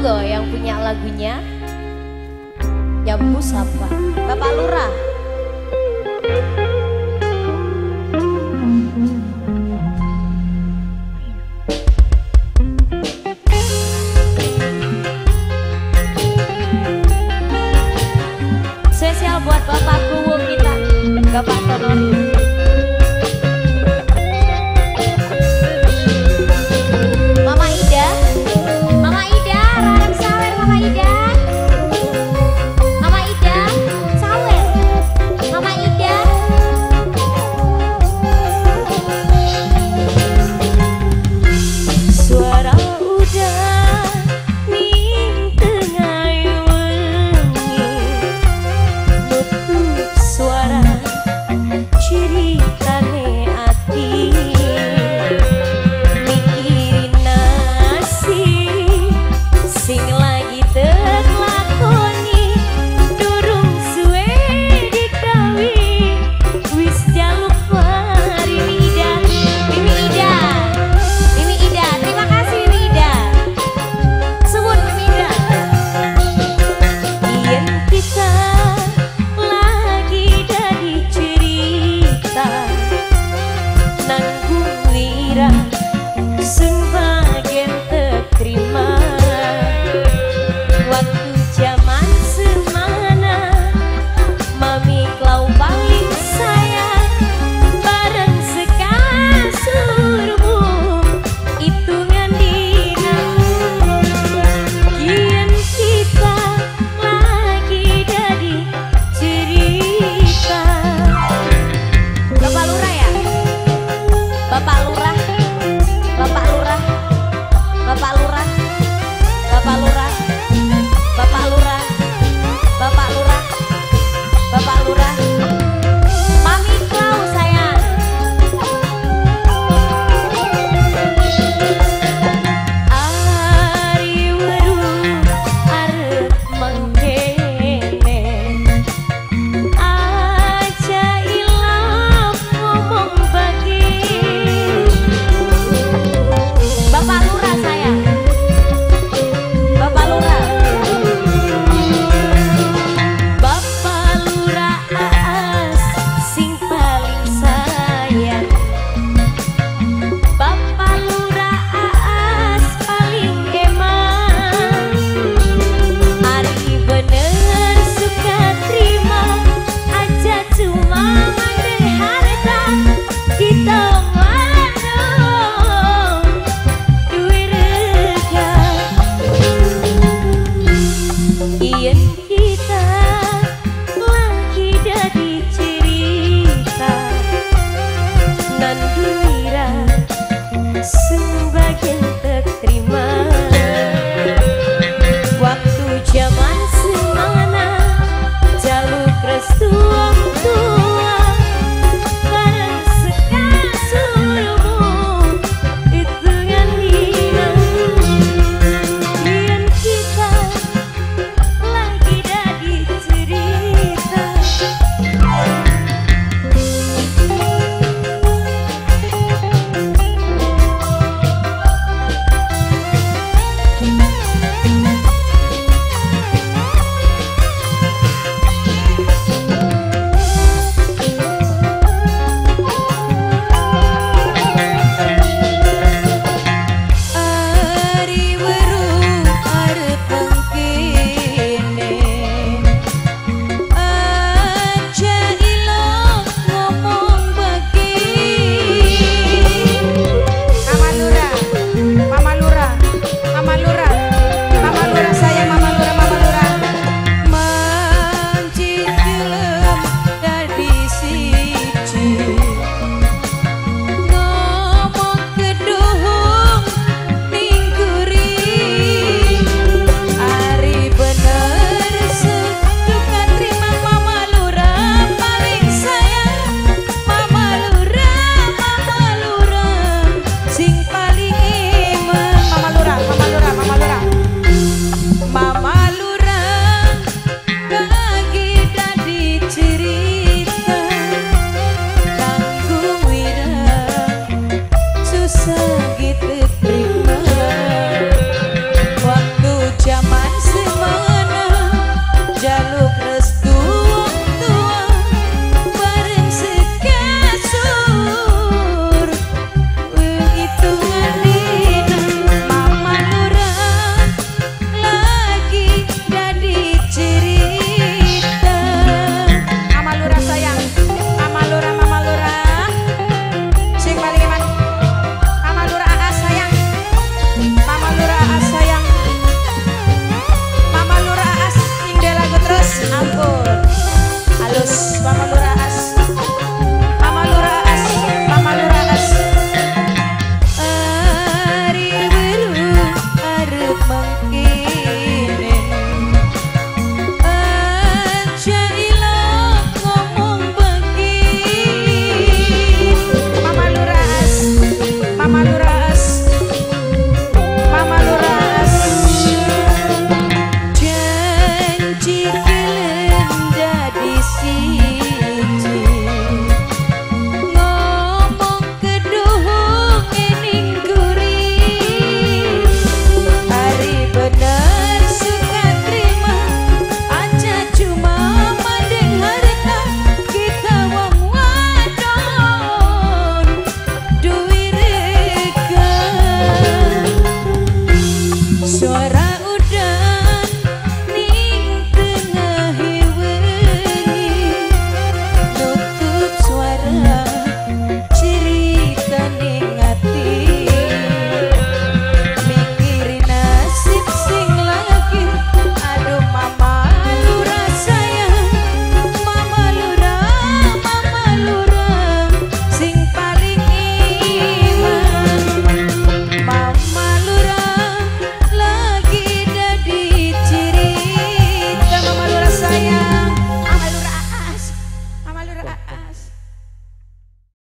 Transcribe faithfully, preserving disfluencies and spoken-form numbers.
monggo yang punya lagunya. Jambu Sapa, Bapak Lurah. Spesial buat Bapak Kuwu kita, Bapak Tonori. Mama Ida, Mama Ida, Rarem Sawer, Mama Ida. Mama Ida, Sawer, Mama Ida. Suara udah ning tengah wengi, nutup suara ceritane ati. Mikirin nasib sing lagi terlakoni, durung suwe dikawi wis jaluk Mimi Ida. Mimi Ida, Mimi Ida, terima kasih Mimi Ida. Sebut Mimi Ida. Yen kita lagi dari cerita nanggung lira sebagian terima waktu zaman semana mami klau paling sayang bareng sekasurmu hitungan dina. Kian kita lagi dari cerita. Bapak Lurah ya? Bapak Lurah, Bapak Lurah, Bapak Lurah, Bapak Lurah, Bapak Lurah, Bapak Lurah, Bapak Lurah. Mami Klau sayang. Ari weru arep menggene, aja ilap ngomong bagi. Bapak Lurah sayang. Bapak Lurah. Bapak Lurah Aas sing paling sayang. Bapak Lurah Aas paling emang. Ari bener suka terima aja cuma mandai harta kita manung duit rega. Ien kita lagi dari cerita nan duit